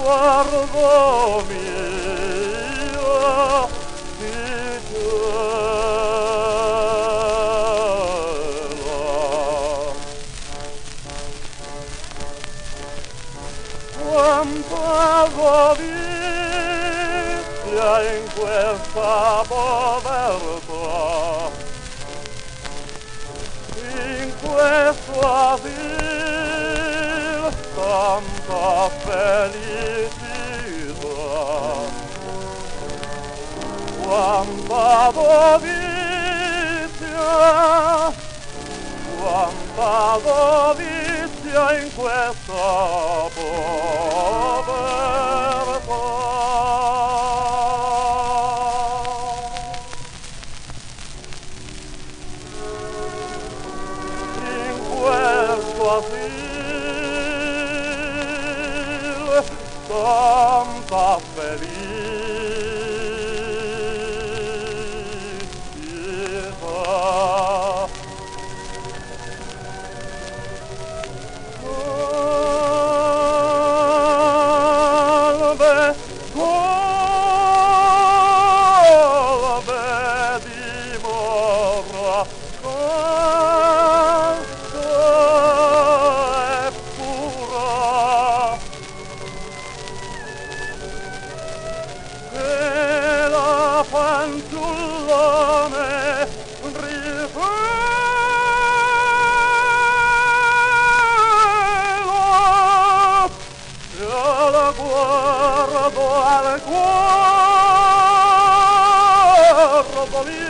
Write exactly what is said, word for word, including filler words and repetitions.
sguardo mio ti cela. Quanta dovizia in questa povertà, in questo asil tanta felicità. Quanta dovizia, quanta dovizia in questa povertà. In questo asil tanta felicità. Colbe, colbe dimora, quanto è pura, che la fanciullone rivela e la guardo al guardo